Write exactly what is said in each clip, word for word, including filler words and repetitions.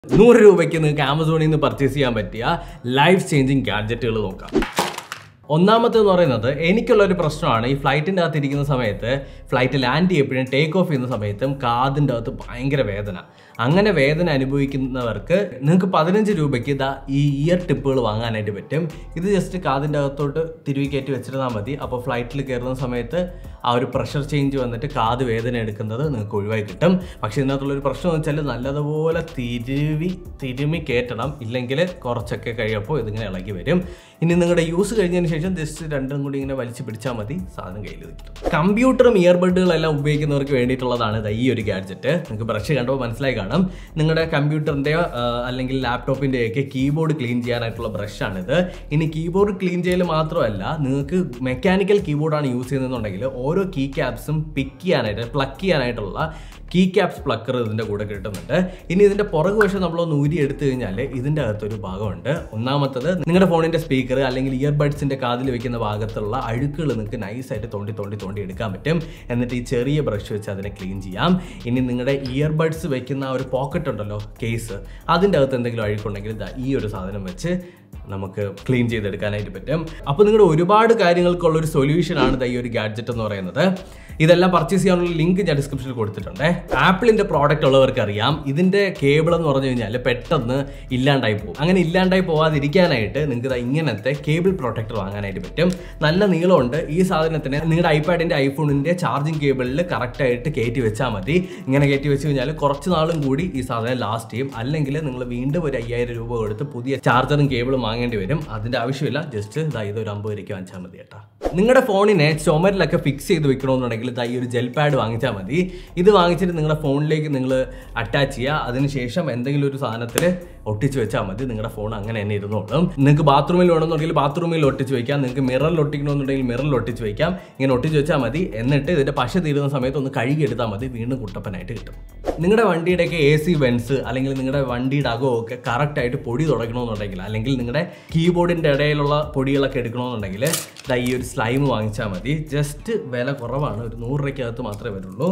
നൂറ് രൂപയ്ക്ക് നിങ്ങൾക്ക് ആമസോണിൽ നിന്ന് പർച്ചേസ് ചെയ്യാൻ പറ്റിയ ലൈഫ് ചേഞ്ചിങ് ഗാഡ്ജറ്റുകൾ നോക്കാം. ഒന്നാമത്തെന്ന് പറയുന്നത് എനിക്കുള്ളൊരു പ്രശ്നമാണ്. ഈ ഫ്ലൈറ്റിൻ്റെ അകത്ത് ഇരിക്കുന്ന സമയത്ത് ഫ്ലൈറ്റ് ലാൻഡ് ചെയ്യപ്പോഴും ടേക്ക് ഓഫ് ചെയ്യുന്ന സമയത്തും കാതിൻ്റെ അകത്ത് ഭയങ്കര വേദന. അങ്ങനെ വേദന അനുഭവിക്കുന്നവർക്ക് നിങ്ങൾക്ക് പതിനഞ്ച് രൂപയ്ക്ക് ഇതാ ഈ ഇയർ ടിപ്പുകൾ വാങ്ങാനായിട്ട് പറ്റും. ഇത് ജസ്റ്റ് കാതിൻ്റെ അകത്തോട്ട് തിരുവി കയറ്റി വെച്ചിരുന്നാൽ മതി. അപ്പോൾ ഫ്ലൈറ്റിൽ കയറുന്ന സമയത്ത് ആ ഒരു പ്രഷർ ചേഞ്ച് വന്നിട്ട് കാത് വേദന എടുക്കുന്നത് നിങ്ങൾക്ക് ഒഴിവായി കിട്ടും. പക്ഷേ ഇതിനകത്തുള്ളൊരു പ്രശ്നം എന്ന് വെച്ചാൽ നല്ലതുപോലെ തിരുവി തിരുമി കയറ്റണം, ഇല്ലെങ്കിൽ കുറച്ചൊക്കെ കഴിയുമ്പോൾ ഇതിങ്ങനെ ഇളകി വരും. ഇനി നിങ്ങളുടെ യൂസ് കഴിഞ്ഞതിന് ശേഷം ജസ്റ്റ് രണ്ടും കൂടി ഇങ്ങനെ വലിച്ചു പിടിച്ചാൽ മതി, സാധനം കയ്യിൽ കിട്ടും. കമ്പ്യൂട്ടറും ഇയർബഡുകളെല്ലാം ഉപയോഗിക്കുന്നവർക്ക് വേണ്ടിയിട്ടുള്ളതാണ് ഈ ഒരു ഗാഡ്ജറ്റ്. നിങ്ങൾക്ക് ബ്രഷ് കണ്ടപ്പോൾ മനസ്സിലായി കാണാം. നിങ്ങളുടെ കമ്പ്യൂട്ടറിൻ്റെയോ അല്ലെങ്കിൽ ലാപ്ടോപ്പിൻ്റെയൊക്കെ കീബോർഡ് ക്ലീൻ ചെയ്യാനായിട്ടുള്ള ബ്രഷാണിത്. ഇനി കീബോർഡ് ക്ലീൻ ചെയ്യൽ മാത്രമല്ല, നിങ്ങൾക്ക് മെക്കാനിക്കൽ കീബോർഡാണ് യൂസ് ചെയ്യുന്നതെന്നുണ്ടെങ്കിൽ ഓരോ കീ ക്യാപ്സും പിക്ക് ചെയ്യാനായിട്ട് പ്ലഗ് ചെയ്യാനായിട്ടുള്ള കീ ക്യാപ്സ് പ്ലക്കർ ഇതിൻ്റെ കൂടെ കിട്ടുന്നുണ്ട്. ഇനി ഇതിൻ്റെ പുറകു വശം നമ്മളൊന്ന് ഊരി എടുത്തു കഴിഞ്ഞാൽ ഇതിൻ്റെ അകത്തൊരു ഭാഗമുണ്ട്. ഒന്നാമത്തത് നിങ്ങളുടെ ഫോണിൻ്റെ സ്പീക്കർ അല്ലെങ്കിൽ ഇയർബഡ്സിൻ്റെ കാതിൽ വെക്കുന്ന ഭാഗത്തുള്ള അഴുക്കുകൾ നിങ്ങൾക്ക് നൈസായിട്ട് തോണ്ടി തോണ്ടി തോണ്ടി എടുക്കാൻ പറ്റും. എന്നിട്ട് ഈ ചെറിയ ബ്രഷ് വെച്ച് അതിനെ ക്ലീൻ ചെയ്യാം. ഇനി നിങ്ങളുടെ ഇയർബഡ്സ് വെക്കുന്ന ആ ഒരു പോക്കറ്റ് ഉണ്ടല്ലോ, കേസ്, അതിൻ്റെ അകത്ത് എന്തെങ്കിലും അഴുക്കുണ്ടെങ്കിൽ ഈ ഒരു സാധനം വെച്ച് നമുക്ക് ക്ലീൻ ചെയ്തെടുക്കാനായിട്ട് പറ്റും. അപ്പോൾ നിങ്ങളുടെ ഒരുപാട് കാര്യങ്ങൾക്കുള്ളൊരു സൊല്യൂഷനാണ് ഈ ഒരു ഗാഡ്ജറ്റ് എന്ന് പറയുന്നത്. ഇതെല്ലാം പർച്ചേസ് ചെയ്യാനുള്ള ലിങ്ക് ഞാൻ ഡിസ്ക്രിപ്ഷനിൽ കൊടുത്തിട്ടുണ്ട്. ആപ്പിളിൻ്റെ പ്രോഡക്റ്റ് ഉള്ളവർക്ക് അറിയാം, ഇതിൻ്റെ കേബിൾ എന്ന് പറഞ്ഞു കഴിഞ്ഞാൽ പെട്ടെന്ന് ഇല്ലാണ്ടായി പോകും. അങ്ങനെ ഇല്ലാണ്ടായി പോകാതിരിക്കാനായിട്ട് നിങ്ങൾക്ക് ഇങ്ങനത്തെ കേബിൾ പ്രൊട്ടക്ടർ വാങ്ങാനായിട്ട് പറ്റും. നല്ല നീളമുണ്ട്. ഈ സാധനത്തിന് നിങ്ങളുടെ ഐപാഡിൻ്റെ ഐഫോണിൻ്റെ ചാർജിങ് കേബിളിൽ കറക്റ്റായിട്ട് കയറ്റി വെച്ചാൽ മതി. ഇങ്ങനെ കയറ്റി വെച്ച് കഴിഞ്ഞാൽ കുറച്ച് നാളും കൂടി ഈ സാധനം ലാസ്റ്റ് ചെയ്യും. അല്ലെങ്കിൽ നിങ്ങൾ വീണ്ടും ഒരു അയ്യായിരം രൂപ കൊടുത്ത് പുതിയ ചാർജറും കേബിളും വാങ്ങേണ്ടി വരും. അതിൻ്റെ ആവശ്യമില്ല. ജസ്റ്റ് ഇതാ ഇതൊരു അമ്പത് രൂപയ്ക്ക് വാങ്ങിച്ചാൽ മതി കേട്ടോ. നിങ്ങളുടെ ഫോണിനെ ചുമരിലൊക്കെ ഫിക്സ് ചെയ്ത് വെക്കണമെന്നുണ്ടെങ്കിൽ ഈ ഒരു ജെൽ പാഡ് വാങ്ങിച്ചാൽ മതി. ഇത് വാങ്ങിച്ചിട്ട് നിങ്ങളുടെ ഫോണിലേക്ക് നിങ്ങൾ അറ്റാച്ച് ചെയ്യുക. അതിനുശേഷം എന്തെങ്കിലും ഒരു സാധനത്തിൽ ഒട്ടിച്ച് വെച്ചാൽ മതി. നിങ്ങളുടെ ഫോൺ അങ്ങനെ തന്നെ ഇരുന്നോളും. നിങ്ങൾക്ക് ബാത്റൂമിൽ വേണമെന്നുണ്ടെങ്കിൽ ബാത്റൂമിൽ ഒട്ടിച്ച് വയ്ക്കാം. നിങ്ങൾക്ക് മിററിൽ ഒട്ടിക്കണമെന്നുണ്ടെങ്കിൽ മിററിൽ ഒട്ടിച്ച് വയ്ക്കാം. ഇങ്ങനെ ഒട്ടിച്ച് വെച്ചാൽ മതി. എന്നിട്ട് ഇതിൻ്റെ പശ തീരുന്ന സമയത്ത് ഒന്ന് കഴുകി എടുത്താൽ മതി. വീണ്ടും കുട്ടപ്പനായിട്ട് കിട്ടും. നിങ്ങളുടെ വണ്ടിയുടെയൊക്കെ എ സി വെൻസ് അല്ലെങ്കിൽ നിങ്ങളുടെ വണ്ടിയുടെ അകമൊക്കെ കറക്റ്റായിട്ട് പൊടി തുടയ്ക്കണമെന്നുണ്ടെങ്കിൽ അല്ലെങ്കിൽ നിങ്ങളുടെ കീബോർഡിൻ്റെ ഇടയിലുള്ള പൊടികളൊക്കെ എടുക്കണമെന്നുണ്ടെങ്കിൽ ഈ ഒരു സ്ലൈം വാങ്ങിച്ചാൽ മതി. ജസ്റ്റ് വില കുറവാണ്. ഒരു നൂറ് രൂപയ്ക്കകത്ത് മാത്രമേ വരുള്ളൂ.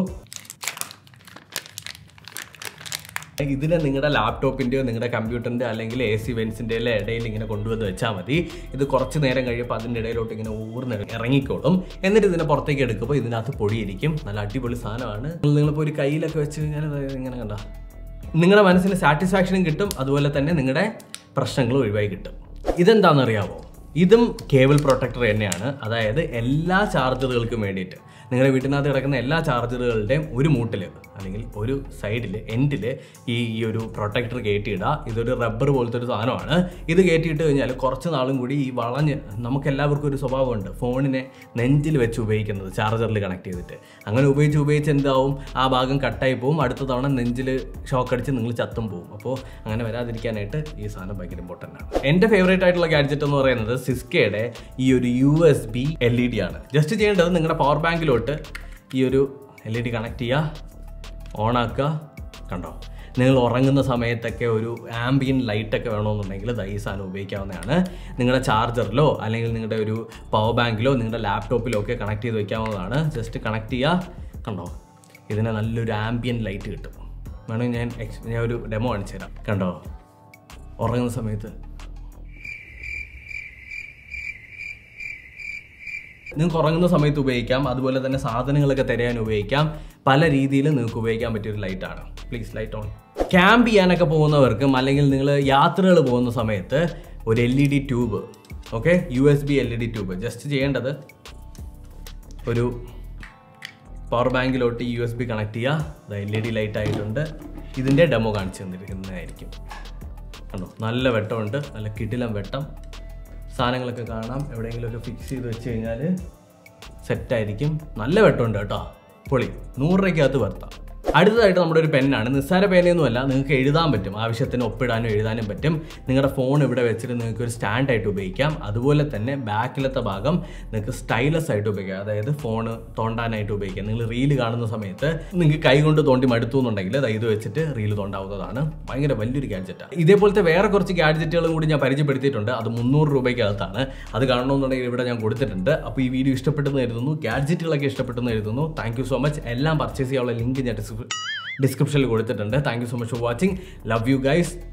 ഇതിനെ നിങ്ങളുടെ ലാപ്ടോപ്പിൻ്റെയോ നിങ്ങളുടെ കമ്പ്യൂട്ടറിൻ്റെ അല്ലെങ്കിൽ എ സി വെൻസിൻ്റെ ഇടയിൽ ഇങ്ങനെ കൊണ്ടുവന്ന് വെച്ചാൽ മതി. ഇത് കുറച്ച് നേരം കഴിയുമ്പോൾ അതിൻ്റെ ഇടയിലോട്ട് ഇങ്ങനെ ഊർന്ന് ഇറങ്ങിക്കോളും. എന്നിട്ട് ഇതിനെ പുറത്തേക്ക് എടുക്കുമ്പോൾ ഇതിനകത്ത് പൊടിയിരിക്കും. നല്ല അടിപൊളി സാധനമാണ്. നിങ്ങളിപ്പോൾ ഒരു കയ്യിലൊക്കെ വെച്ച് കഴിഞ്ഞാൽ ഇങ്ങനെ കണ്ട നിങ്ങളുടെ മനസ്സിന് സാറ്റിസ്ഫാക്ഷനും കിട്ടും. അതുപോലെ തന്നെ നിങ്ങളുടെ പ്രശ്നങ്ങളും ഒഴിവായി കിട്ടും. ഇതെന്താണെന്നറിയാമോ? ഇതും കേബിൾ പ്രൊട്ടക്ടർ തന്നെയാണ്. അതായത് എല്ലാ ചാർജറുകൾക്കും വേണ്ടിയിട്ട് നിങ്ങളുടെ വീട്ടിനകത്ത് കിടക്കുന്ന എല്ലാ ചാർജറുകളുടെയും ഒരു മൂട്ടിൽ അല്ലെങ്കിൽ ഒരു സൈഡിൽ എൻഡിൽ ഈ ഈ ഒരു പ്രൊട്ടക്ടർ കയറ്റിയിടുക. ഇതൊരു റബ്ബർ പോലത്തെ ഒരു സാധനമാണ്. ഇത് കയറ്റിയിട്ട് കഴിഞ്ഞാൽ കുറച്ച് നാളും കൂടി ഈ വളഞ്ഞ് നമുക്കെല്ലാവർക്കും ഒരു സ്വഭാവമുണ്ട് ഫോണിനെ നെഞ്ചിൽ വെച്ച് ഉപയോഗിക്കുന്നത്, ചാർജറിൽ കണക്ട് ചെയ്തിട്ട്. അങ്ങനെ ഉപയോഗിച്ച് ഉപയോഗിച്ച് എന്താവും, ആ ഭാഗം കട്ടായി പോവും. അടുത്ത തവണ നെഞ്ചിൽ ഷോക്ക് അടിച്ച് നിങ്ങൾ ചത്തും പോവും. അപ്പോൾ അങ്ങനെ വരാതിരിക്കാനായിട്ട് ഈ സാധനം ഭയങ്കര ഇമ്പോർട്ടൻ്റ് ആണ്. എൻ്റെ ഫേവറേറ്റ് ആയിട്ടുള്ള ഗാഡ്ജറ്റ് എന്ന് പറയുന്നത് സിസ്കയുടെ ഈ ഒരു U S B L E D ആണ്. ജസ്റ്റ് ചെയ്യേണ്ടത് നിങ്ങളുടെ പവർ ബാങ്കിലോട്ട് ഈ ഒരു എൽ ഇ ഡി കണക്ട് ചെയ്യുക, ഓണാക്കുക. കണ്ടോ, നിങ്ങൾ ഉറങ്ങുന്ന സമയത്തൊക്കെ ഒരു ആംബിയൻ ലൈറ്റൊക്കെ വേണമെന്നുണ്ടെങ്കിൽ ഈ സാധനം ഉപയോഗിക്കാവുന്നതാണ്. നിങ്ങളുടെ ചാർജറിലോ അല്ലെങ്കിൽ നിങ്ങളുടെ ഒരു പവർ ബാങ്കിലോ നിങ്ങളുടെ ലാപ്ടോപ്പിലോ ഒക്കെ കണക്ട് ചെയ്ത് വയ്ക്കാവുന്നതാണ്. ജസ്റ്റ് കണക്ട് ചെയ്യുക. കണ്ടോ, ഇതിന് നല്ലൊരു ആംബിയൻ ലൈറ്റ് കിട്ടും. വേണമെങ്കിൽ ഞാൻ എക്സ് ഞാൻ ഒരു ഡെമോ കാണിച്ചു തരാം. കണ്ടോ, ഉറങ്ങുന്ന സമയത്ത് നിങ്ങൾക്ക് ഉറങ്ങുന്ന സമയത്ത് ഉപയോഗിക്കാം. അതുപോലെ തന്നെ സാധനങ്ങളൊക്കെ തിരയാൻ ഉപയോഗിക്കാം. പല രീതിയിൽ നിങ്ങൾക്ക് ഉപയോഗിക്കാൻ പറ്റിയൊരു ലൈറ്റാണ്. Please light on. ക്യാമ്പ് ചെയ്യാനൊക്കെ പോകുന്നവർക്കും അല്ലെങ്കിൽ നിങ്ങൾ യാത്രകൾ പോകുന്ന സമയത്ത് ഒരു L E D tube, okay, U S B L E D tube just ചെയ്യേണ്ടത് ഒരു പവർ ബാങ്കിലോട്ട് യു എസ് ബി കണക്ട് ചെയ്യുക. എൽ ഇ ഡി ലൈറ്റ് ആയിട്ടുണ്ട്. ഇതിൻ്റെ ഡെമോ കാണിച്ചു തന്നിരിക്കുന്നതായിരിക്കും. കണ്ടോ, നല്ല വെട്ടമുണ്ട്, നല്ല കിടിലം വെട്ടം. സാധനങ്ങളൊക്കെ കാണാം. എവിടെയെങ്കിലുമൊക്കെ ഫിക്സ് ചെയ്ത് വെച്ച് കഴിഞ്ഞാൽ സെറ്റായിരിക്കും. നല്ല വെട്ടമുണ്ട് കേട്ടോ, പൊളി. നൂറ് രൂപയ്ക്കകത്ത് വർത്താം. അടുത്തതായിട്ട് നമ്മുടെ ഒരു പെന്നാണ്. നിസ്സാര പേനയൊന്നുമല്ല, നിങ്ങൾക്ക് എഴുതാൻ പറ്റും. ആവശ്യത്തിന് ഒപ്പിടാനും എഴുതാനും പറ്റും. നിങ്ങളുടെ ഫോൺ ഇവിടെ വെച്ചിട്ട് നിങ്ങൾക്ക് ഒരു സ്റ്റാൻഡായിട്ട് ഉപയോഗിക്കാം. അതുപോലെ തന്നെ ബാക്കിലത്തെ ഭാഗം നിങ്ങൾക്ക് സ്റ്റൈലസ് ആയിട്ട് ഉപയോഗിക്കാം. അതായത് ഫോണ് തോണ്ടാനായിട്ട് ഉപയോഗിക്കാം. നിങ്ങൾ റീല് കാണുന്ന സമയത്ത് നിങ്ങൾക്ക് കൈ കൊണ്ട് തോണ്ടി മടുത്തു എന്നുണ്ടെങ്കിൽ ഇത് വെച്ചിട്ട് റീല് തോണ്ടാവുന്നതാണ്. ഭയങ്കര വലിയൊരു ഗാഡ്ജറ്റാണ്. ഇതേപോലത്തെ വേറെ കുറച്ച് ഗാഡ്ജറ്റുകളും കൂടി ഞാൻ പരിചയപ്പെടുത്തിയിട്ടുണ്ട്. അത് മുന്നൂറ് രൂപയ്ക്കകത്താണ്. അത് കാണണമെന്നുണ്ടെങ്കിൽ ഇവിടെ ഞാൻ കൊടുത്തിട്ടുണ്ട്. അപ്പോൾ ഈ വീഡിയോ ഇഷ്ടപ്പെട്ടെന്ന് കരുതുന്നു. ഗാഡ്ജറ്റുകളൊക്കെ ഇഷ്ടപ്പെട്ടെന്ന് കരുതുന്നു. Thank you so much. എല്ലാം പർച്ചേസ് ചെയ്യാനുള്ള ലിങ്ക് ഞാൻ ഡിസ്ക്രിപ്ഷനിൽ കൊടുത്തിട്ടുണ്ട്. Thank you so much for watching. Love you guys.